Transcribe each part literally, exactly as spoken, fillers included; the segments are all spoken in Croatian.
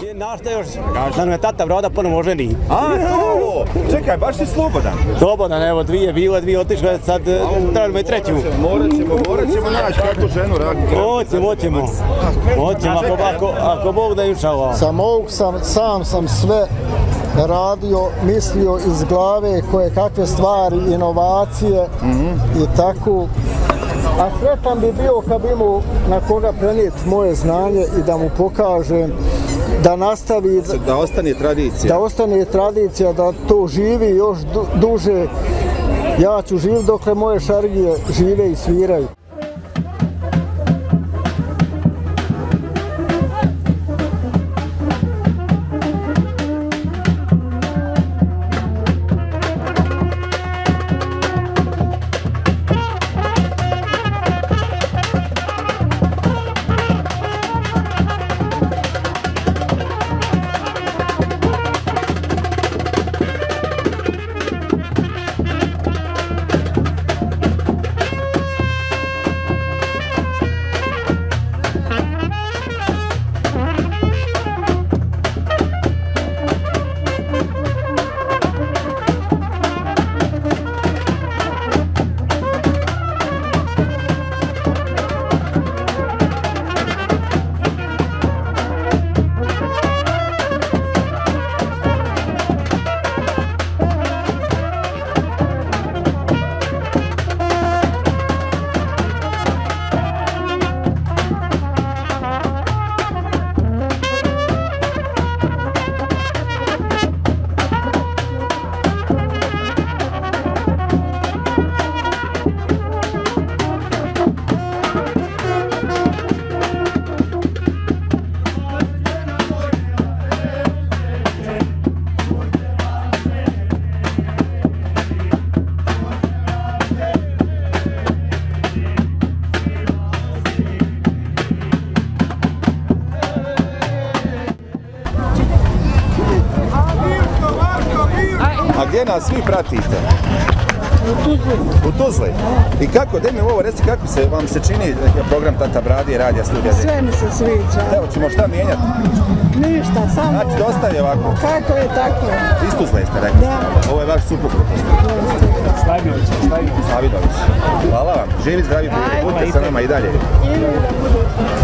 Znaš šta još? Da nam je tata brada ponovo oženi. A, to! Čekaj, baš si slobodan. Slobodan, evo, dvije bilo, dvije otišle, sad trebamo i treću. Morat ćemo, morat ćemo naći kakvu ženu raditi. Moćemo, moćemo. Moćemo, ako, ako, ako Bog da inšala. Sam ovog sam, sam sam sve radio, mislio iz glave koje kakve stvari, inovacije mm-hmm. i tako. A sretan bi bio kad bi imao na koga prenijeti moje znanje i da mu pokažem da nastavi, da, da ostane tradicija. Da ostane tradicija, da to živi još du, duže. Ja ću živjeti dokle moje šargije žive i sviraju. A gdje nas svi pratite? U Tuzli. U Tuzli? I kako, daj mi ovo, reci kako se vam se čini program Tata Bradi i Radija Studija? Sve mi se sviđa. Evo, ćemo šta mijenjati? Ništa, samo... Znači, dosta je ovako. Kako je tako? Iz Tuzle ste rekli? Da. Ovo je vaš suprug. Slavidović, Slavidović. Slavidović. Hvala vam. Živi, zdravi, budite sa nama i dalje. Ili da bude...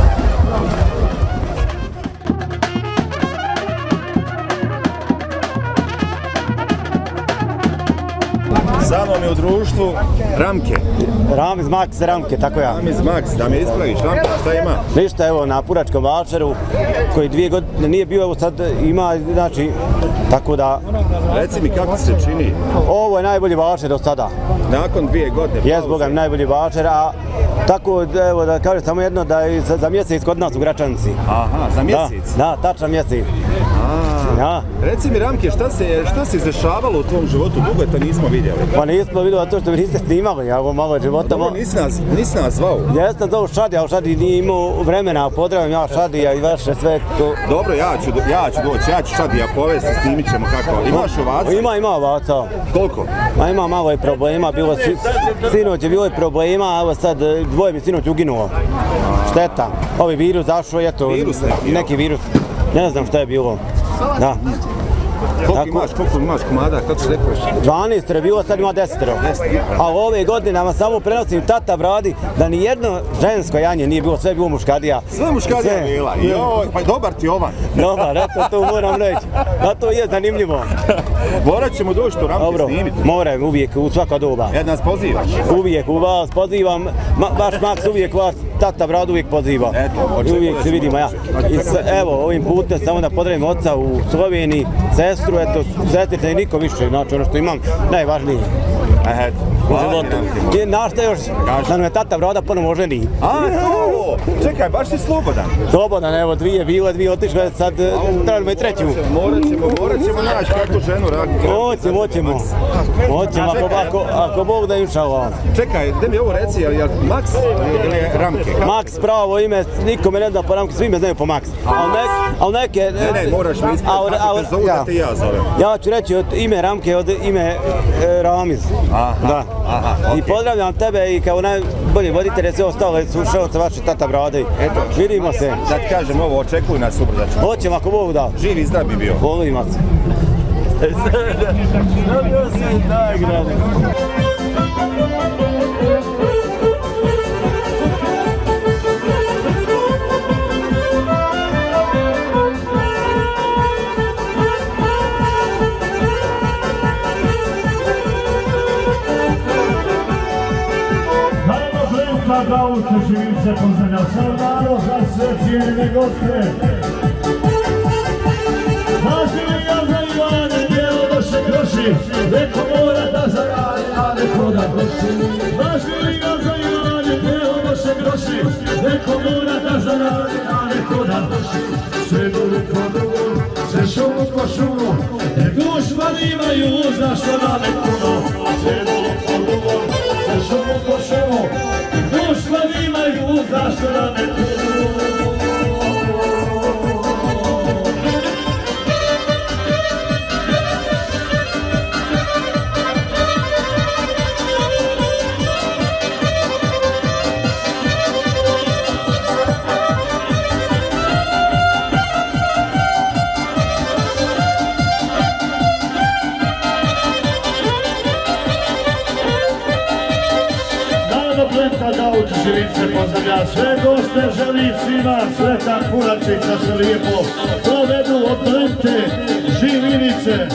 Sa mnom je u društvu Ramke. Ramiz Max, Ramke, tako ja. Ramiz Max, da me ispraviš, Ramke, šta ima? Ništa, evo, na Puračkom Vačaru, koji dvije godine nije bio, evo sad ima, znači, tako da... Reci mi kako se čini? Ovo je najbolji Vačar do sada. Nakon dvije godine? Jes, Boga mi, najbolji Vačar, a tako, evo, da kažem samo jedno, da je za, za mjesec kod nas u Gračanici. Aha, za mjesec? Da, da, tačan mjesec. Ja. Reci mi, Ramke, šta se, šta se izdešavalo u tvom životu? Dugo je to nismo vidjeli. Pa nismo vidjeli to što mi niste snimali, ja ovo malo života. Dobro, nisi nas, nisi nas zvao. Jesam zvao Šadi, ali Šadi nije imao vremena, pozdravim ja Šadija i vaše sve to. Dobro, ja ću, ja ću doći, ja ću Šadija povesti, snimit ćemo kako. Imaš ovaca? Ima, ima ovaca. Koliko? Ma ima malo je problema, bilo si, sinoć je bilo je problema, evo sad dvoje mi sinoć uginuo. Šteta, ovi virus zašao, eto, virus neki, neki virus, ne znam šta je bilo. Da. Koliko tako, imaš, koliko imaš komada, kako se rekao? dvanaest je bilo, sad ima deset. A ove godine vam samo prenosim Tata Bradi da ni jedno žensko janje nije bilo, sve je bilo muškadija. Sve muškadija sve. Bila, joj, pa dobar ti ovan. Dobar, eto to moram reći. A to je zanimljivo. Morat ćemo doći tu Ramke snimiti. Moram, uvijek, u svaka doba. Ja nas pozivaš? Uvijek, u vas pozivam, Ma, vaš Max uvijek vas, Tata Brad uvijek poziva. Eto, uvijek se vidimo, ja. I s, evo, ovim putem samo da pozdravim oca u Sloveniji, sestru, eto, sestrice i niko više, znači ono što imam, najvažnije. Eto, u životu. Znaš šta još? Da nam je tata brada ponovo oženi. A, to! Čekaj, baš si slobodan. Slobodan, evo, dvije bilo, dvije otišle, sad trebamo i treću. Morat ćemo, morat ćemo naći kakvu ženu raditi. Moćemo, moćemo. Moćemo, ako, ako, ako Bog da inšala. Čekaj, da mi ovo reci, je li Max ili Ramke? Max, pravo ime, nikome ne zna po Ramke, svi me znaju po Max. A neke... Ne, ne, moraš mi ispred, kako te zovu da te ja zovem. Ja ću reći od ime Ramke, od ime Ramiz. Aha, da. Aha, okay. I pozdravljam tebe i kao naj, bolji voditelj, sve ostale slušalce vaše tata Brade. Eto, vidimo se. Da ti kažem ovo, očekuj nas ubrzo. Hoćemo ako Bog da. Živi i zdrav bi bio. Volimo se. Dobio se nagradu. Gauče Živice pozdravlja Salvaro za sve cijene goste. Vasilija za Ivane, djelo doše groši, neko mora da zaradi, a neko da groši. Vasilija za Ivane, djelo doše groši, neko mora da zaradi, a neko da groši. Sve dole ko drugo, sve šumu ko šumu, ne dušman imaju zašto da ne puno. Sve dole ko drugo, sve šumu ko šumu, dušman imaju zašto da ne puno. Gauč Živice pozdravlja sve goste, želi svima sretan Puračik da se lijepo provedu od Plente Živinice.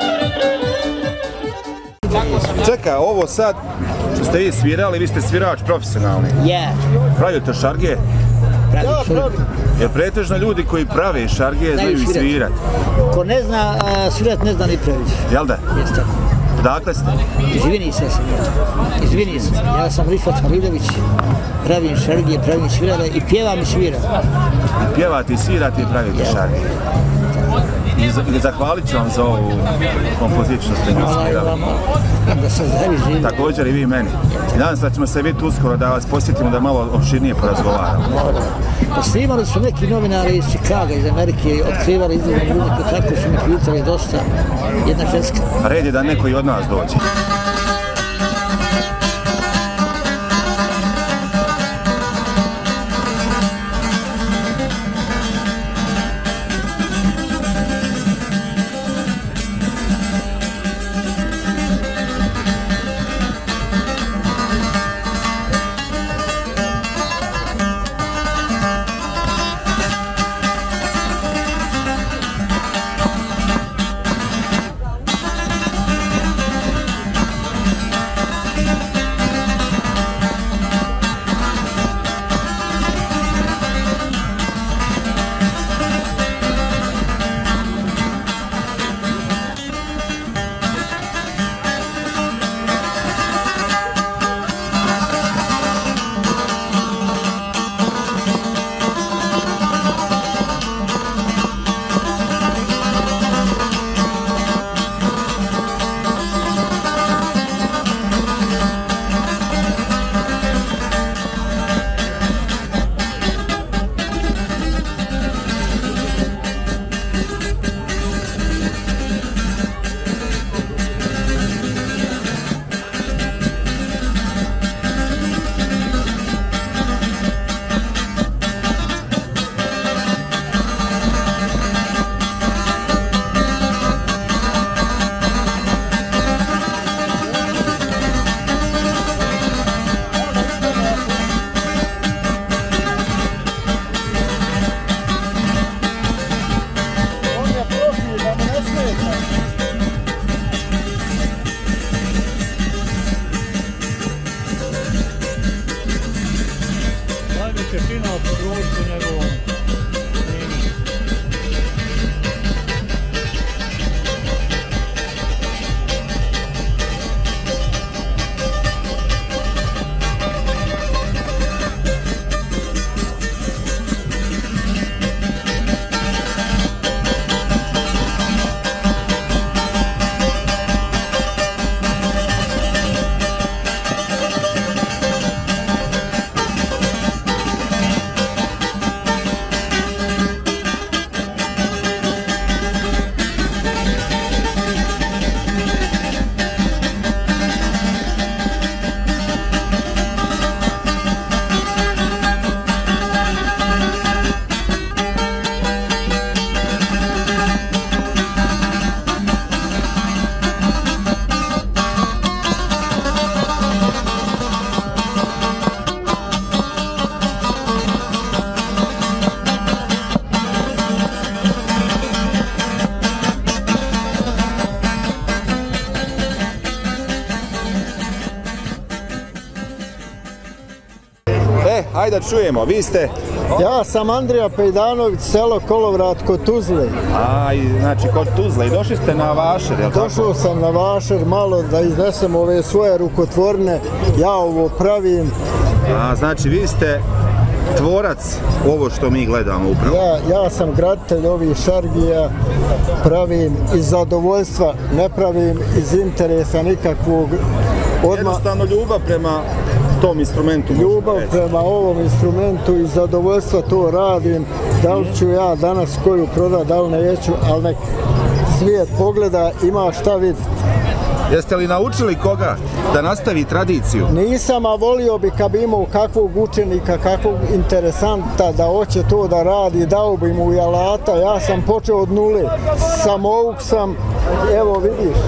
Čeka, ovo sad što ste vi svirali, vi ste svirač profesionalni. Je. Pravite šarge? Pravi šarge. Jer pretežno ljudi koji prave šarge znaju i svirat. Ko ne zna svirat, ne zna ni praviti. Jel da? Jeste tako. Dakle ste? Iz Vinice sam ja. Iz Vinice. Ja sam Rifat Halilović. Pravim šarge, pravim svirale i pjevam i sviram. I pjevate i svirate i pravite šarge. I zahvalit ću vam za ovu kompoziciju što ste mi svirali. Da se zdravi živim. Također i vi meni. I nadam se da ćemo se vidjeti uskoro da vas posjetimo da malo opširnije porazgovaramo. Pa snimali su neki novinari iz Čikaga, iz Amerike, otkrivali izgleda muziku, tako su mi pitali dosta, jedna ženska. Red je da neko i od nas dođe. Ajde da čujemo, vi ste... Ja sam Andrija Pejdanović, selo Kolovrat kod Tuzle. A, i, znači kod Tuzle i došli ste na Vašer, jel tako? Došao sam na Vašer malo da iznesem ove svoje rukotvorne, ja ovo pravim. A, znači vi ste tvorac ovo što mi gledamo upravo. Ja, ja sam graditelj ovih šargija, pravim iz zadovoljstva, ne pravim iz interesa nikakvog. Odmah, jednostavno ljubav prema tom instrumentu. Ljubav prema ovom instrumentu i zadovoljstva to radim. Da li ću ja danas koju prodat, da li neću, ali nek svijet pogleda, ima šta vidjeti. Jeste li naučili koga da nastavi tradiciju? Nisam, a volio bi kad bi imao kakvog učenika, kakvog interesanta da hoće to da radi, dao bi mu i alata. Ja sam počeo od nule, samouk sam, evo vidiš,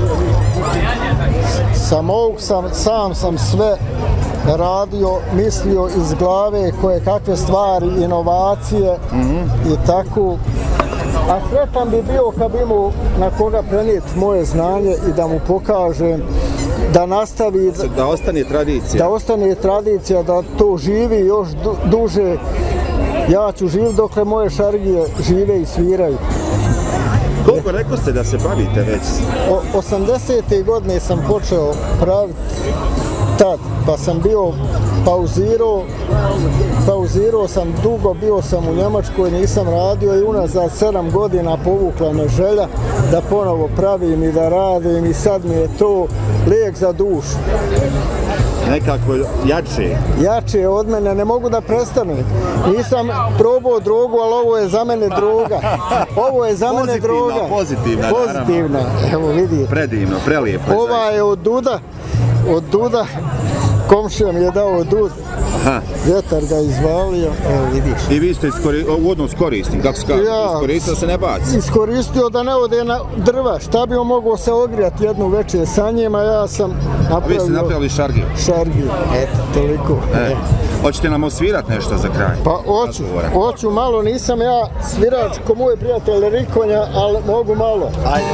samouk sam, sam sam sve radio, mislio iz glave koje kakve stvari, inovacije mm-hmm. i tako. A sretan bi bio kad bi imao na koga prenijeti moje znanje i da mu pokažem da nastavi, da ostane tradicija. Da ostane tradicija, da to živi još du, duže. Ja ću živjeti dokle moje šargije žive i sviraju. Koliko rekao ste da se bavite već? O, osamdesete godine sam počeo praviti tad, pa sam bio pauzirao, pauzirao sam dugo, bio sam u Njemačkoj, nisam radio i unazad sedam godina povukla me želja da ponovo pravim i da radim i sad mi je to lijek za dušu. Nekako jače? Jače od mene, ne mogu da prestane. Nisam probao drogu, ali ovo je za mene droga. Ovo je za mene droga. Pozitivna, Pozitivna, evo vidite. Predivno, prelijepo. Ova je od duda, od duda. Komšija mi je dao dud, aha. Vjetar ga izvalio, evo vidiš. I vi ste uvodno skoristim, kako se kaže, ja, iskoristio da se ne baci? Iskoristio da ne ode na drva, šta bi on mogao se ogrijati jednu večer sa njima, ja sam napravio... A vi ste napravili šargiju? Šargiju, eto, toliko. E. Hoćete nam osvirati nešto za kraj? Pa hoću, hoću malo, nisam ja svirač ko moj prijatelj Rikonja, ali mogu malo. Ajde.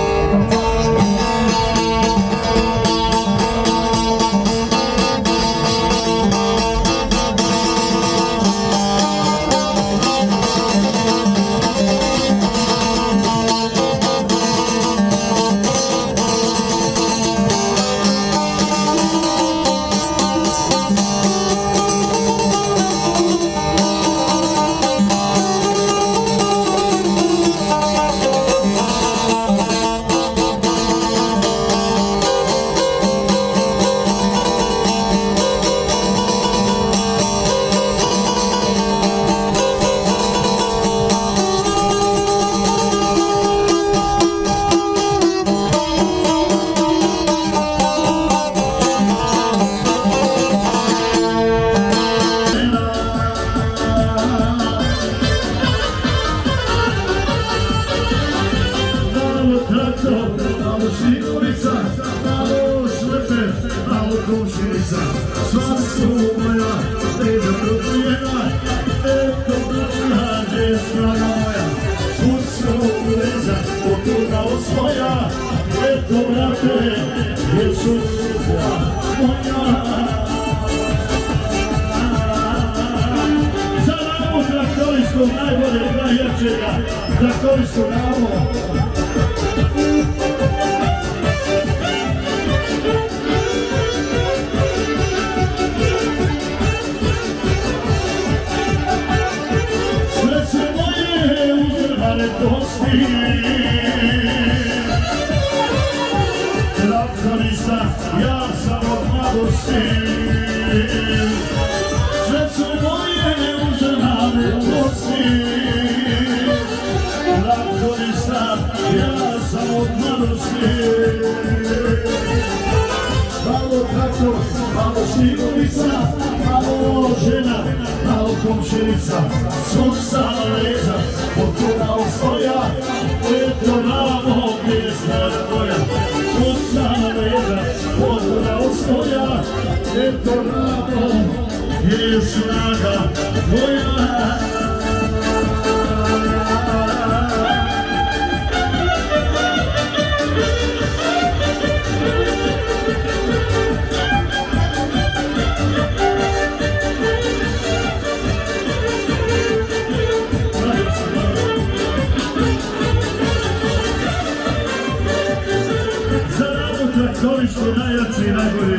solisti najjači i najbolji.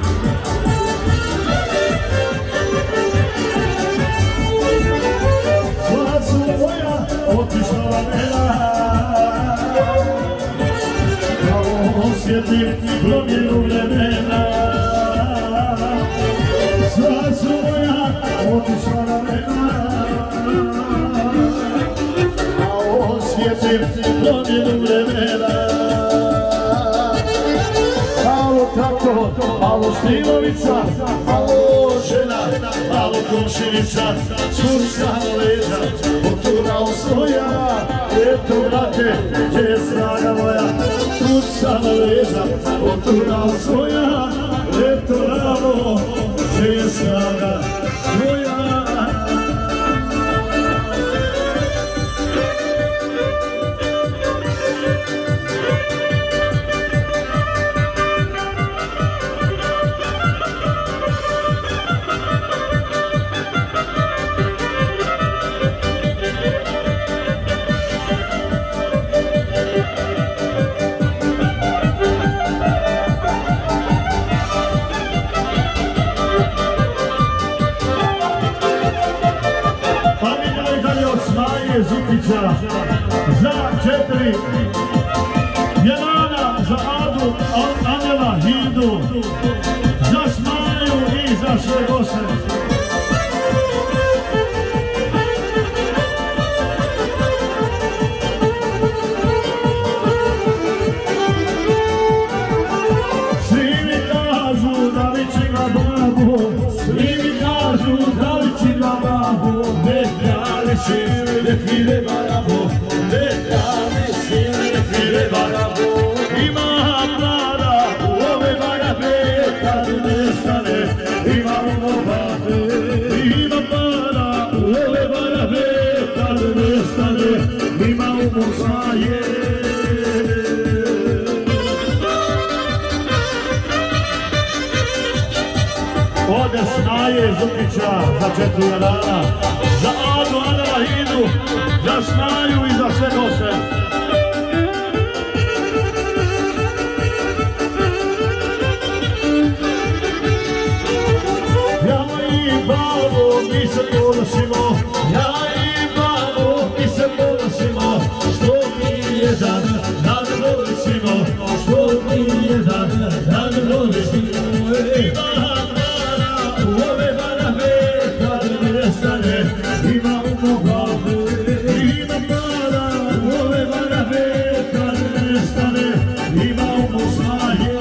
Sva su moja otišla vremena, kao osjetim promjenu vremena. Sva su moja otišla vremena, kao osjetim promjenu vremena. Malo traktor, malo štivovica, malo žena, malo komšinica, susano leđa, poturao svoja, eto brate, gdje je snaga moja, susano leđa, poturao svoja, eto ramo, gdje je snaga moja. Zukića za četiri, Jelana za Adu, Anjela Hidu, za Smaju i za sve goste. Svi mi kažu da liči na babu, svi mi kažu da liči na babu, ne ja ličim. File barabo, letame sile file barabo. Ima para u ove barabe, kad nestane, ima umobabe. Ima para u ove barabe, kad nestane, ima umobaje. Ode Snaje Zukića za četiri dana, za Adu, Anela Hidu, za Snaju i za sve goste. Ja i babo mi se ponosimo, ja i babo mi se ponosimo, što mi jedan dan voličimo, što mi jedan dan voličimo. Ima umobabe, ima para, ove barabe, kad nestane, ima umobaje.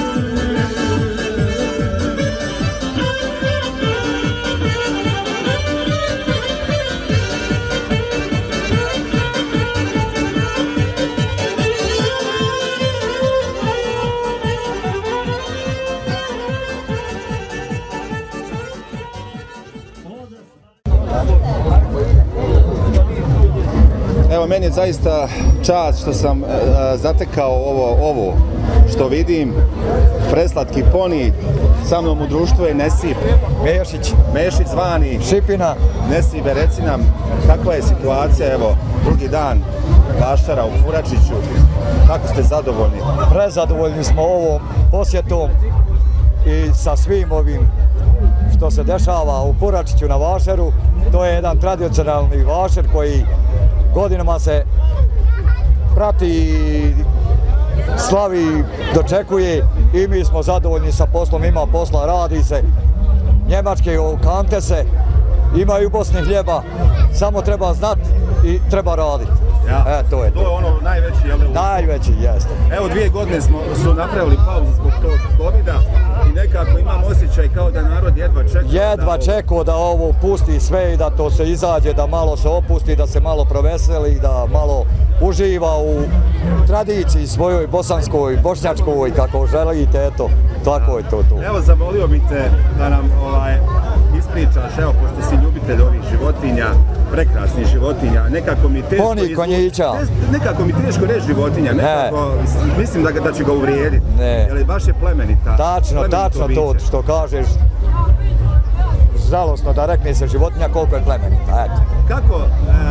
Evo, meni je zaista čast što sam e, zatekao ovo, ovo što vidim, preslatki poni, sa mnom u društvu je Nesip Mejošić, Mejošić zvani Šipina. Nesibe, reci nam kakva je situacija, evo, drugi dan Vašara u Puračiću, kako ste zadovoljni? Prezadovoljni smo ovom posjetom i sa svim ovim što se dešava u Puračiću na Vašaru. To je jedan tradicionalni Vašar koji godinama se prati i slavi, dočekuje i mi smo zadovoljni sa poslom, ima posla, radi se, njemačke kante se, imaju u Bosni hljeba, samo treba znati i treba raditi. Ja. E, to je to. To je ono najveći, jel? Najveći, jeste. Evo, dvije godine smo su napravili pauzu zbog tog kovida i nekako imam osjećaj kao da narod jedva čeka. Jedva da čekao da ovo pusti sve i da to se izađe, da malo se opusti, da se malo proveseli, da malo uživa u tradiciji svojoj bosanskoj, bošnjačkoj, kako želite, eto, tako je to to. Evo, zamolio bi te da nam ovaj, ispričaš, evo, pošto si ljubitelj ovih životinja, prekrasnih životinja, nekako mi teško Poni izvući, konjića. nekako mi teško reći životinja, nekako ne. Mislim da, da ću ga uvrijediti, jer baš je plemenita. Tačno, tačno to što kažeš, žalostno da rekne se životinja koliko je plemenita, eto. Kako, e,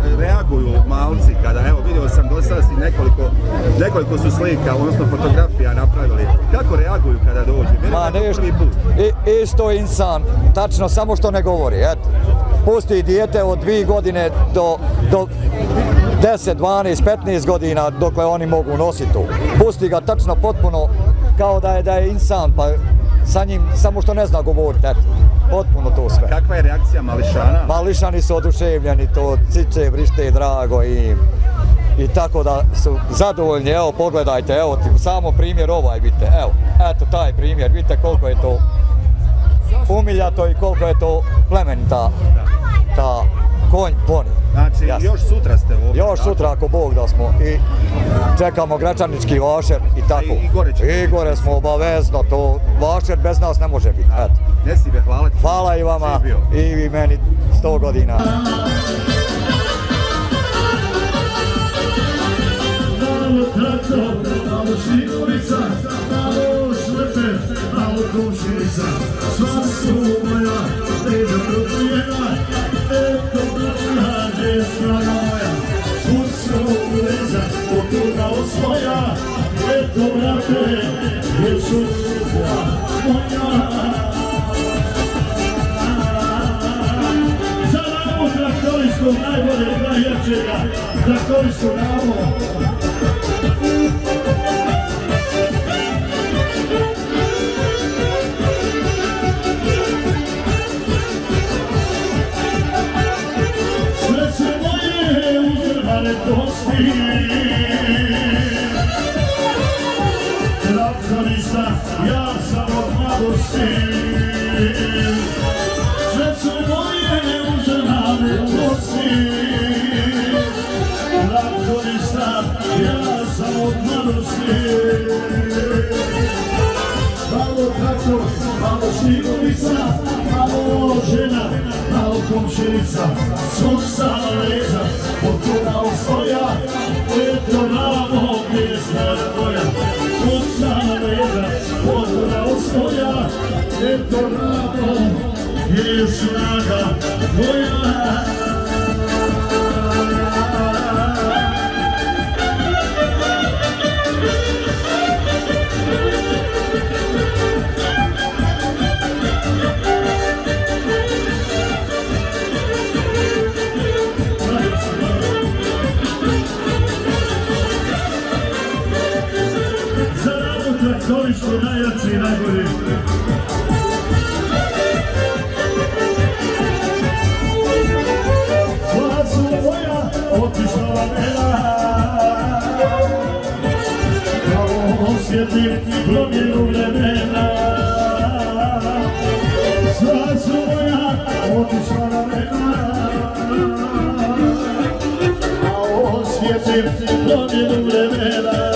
reaguju malci kada, evo vidio sam do sada si nekoliko, nekoliko su slika, odnosno fotografija napravili. Kako reaguju kada dođe? Ma nešto, isto insan, tačno, samo što ne govori, eto. Pusti dijete od dvije godine do, do deset, dvanaest, petnaest godina dokle oni mogu nositi to. Pusti ga tačno potpuno kao da je, da je insan, pa sa njim samo što ne zna govoriti, eto. Potpuno to sve. Kakva je reakcija mališana? Mališani su oduševljeni, to ciče, vrište, drago i, i tako da su zadovoljni. Evo, pogledajte, evo ti samo primjer ovaj, vidite, evo, eto taj primjer, vidite koliko je to umiljato i koliko je to plemenita ta konj poni. Znači, Jasne. još sutra ste ovdje? Još tako? Sutra, ako Bog da smo, i čekamo Gračanički vašer i tako. I, i gore ćemo. I gore smo obavezno, to vašer bez nas ne može biti. Eto. Nesibe, hvala ti. Hvala i vama i meni sto godina. Malo traktor, malo šljivovica, malo šleper, malo komšinica. Sva su moja, leđa propujena, eto brana, gdje je snaga moja. Svud su leđa, potuga osvoja, eto brate, gdje su sudja moja. Za ramo traktoristog, najbolje, najjačega, traktoristog ramo. Kosti traktorista, ja sam od mladosti. Sve su moje uzrane kosti. Traktorista, ja sam od mladosti. Malo traktor, malo šljivovica, malo žena, malo komšinica. Svog sama leđa, potuga osvoja, eto ramo gdje je snaga moja. Svog sama leđa, potuga osvoja, eto ramo gdje je snaga moja. Traktori su najjači i najbolji. Sva su moja otišla vremena, kao osjetim promjenu vremena. Sva su moja otišla vremena, kao osjetim promjenu vremena.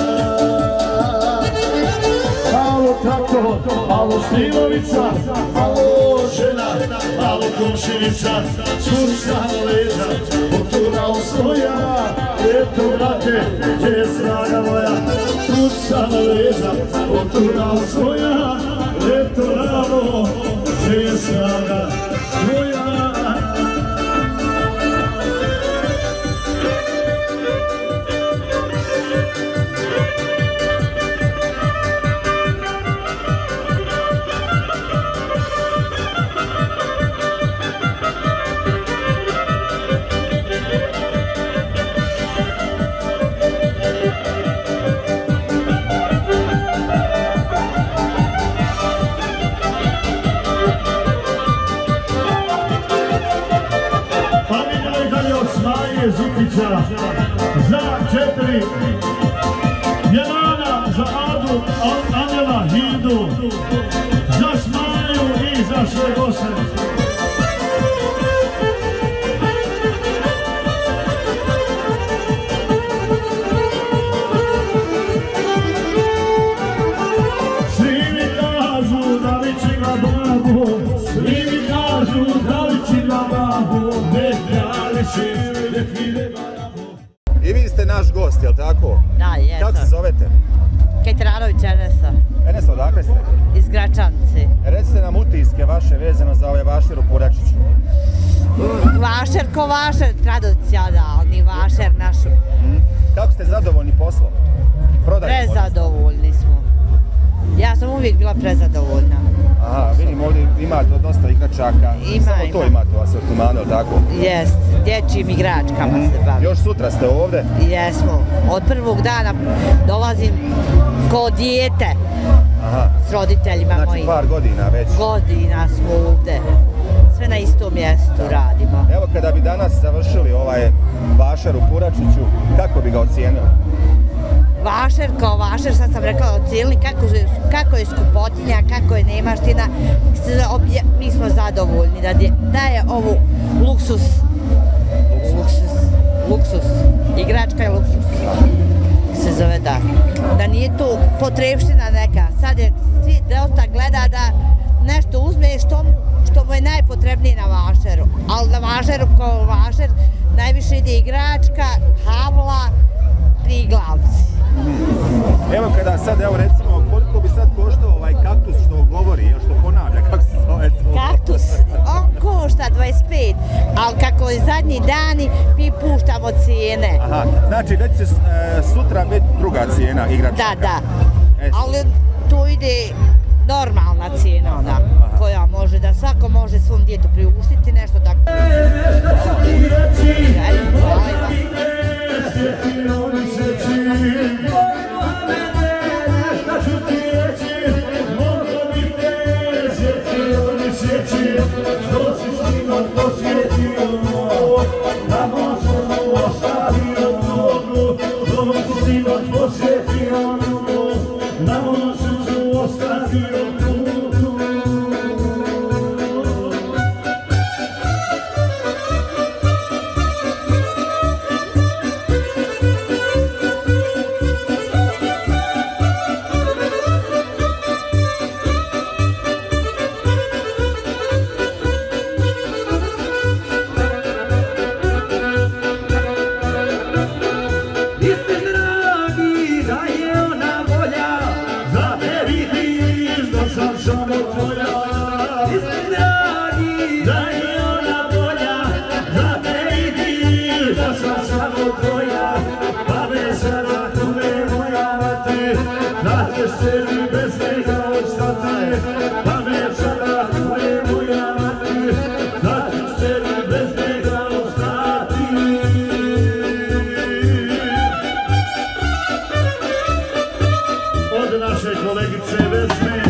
Traktor, malo šljivovica, malo žena, malo komšinica. Svud sama leđa, potuga osvoja, eto brate, gdje je snaga moja. Svud sama leđa, potuga osvoja, eto ramo, gdje je snaga moja. Zikića za četiri, Jelana za Adu, Anjela Hindu, za Smaju i za sve goste. Svi mi kažu da liči na babu, svi mi kažu da liči na babu, ne ja liči. I vi ste naš gost, jel tako? Da, jesam. Kako se zovete? Kajtranović Enesa. Enesa, odakle ste? Iz Gračanice. Recite nam utiske vaše vezano za ove vašer u Puračiću. Vašer ko vašer, tradicionalni vašer naš. Kako ste zadovoljni poslom? Prodajom? Prezadovoljni smo. Ja sam uvijek bila prezadovoljna. Aha, vidim ovdje ima dosta igračaka. Ima, Samo to ima. imate u asortimanu, ili tako? Jest, dječjim igračkama se bavim. Još sutra ste ovdje? Jesmo. Od prvog dana dolazim ko dijete Aha. s roditeljima Znači mojim. par godina već. Godina smo ovdje. Sve na istom mjestu radimo. Evo kada bi danas završili ovaj vašar u Puračiću, kako bi ga ocijenili? Vašer kao vašer, sad sam rekla ocijenili kako, kako je skupotinja, kako je nemaština. Mi smo zadovoljni da, da je ovo luksus. Luksus. Luksus. Igračka je luksus. Se zove da. Da nije to potrebština neka. Sad je svi dosta gleda da nešto uzme što mu, što mu je najpotrebnije na vašeru. Ali na vašeru kao vašer najviše ide igračka, havla, priglavci. Evo kada sad, evo recimo, koliko bi sad koštao ovaj kaktus što govori, još što ponavlja, kako se zove to? Kaktus, on košta dvadeset pet, ali kako je zadnji dani, mi puštamo cijene. Aha, znači već će e, sutra biti druga cijena igračka. Da, da, E, ali tu ide normalna cijena ona, koja može da svako može svom djetu priuštiti nešto tako. Od naše kolegice Vesne.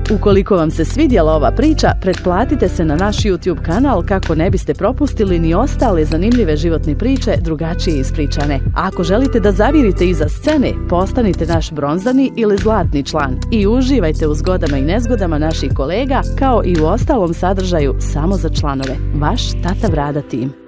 Ukoliko vam se svidjela ova priča, pretplatite se na naš YouTube kanal kako ne biste propustili ni ostale zanimljive životne priče drugačije ispričane. A ako želite da zavirite iza scene, postanite naš bronzani ili zlatni član i uživajte u zgodama i nezgodama naših kolega kao i u ostalom sadržaju samo za članove. Vaš Tata Brada tim.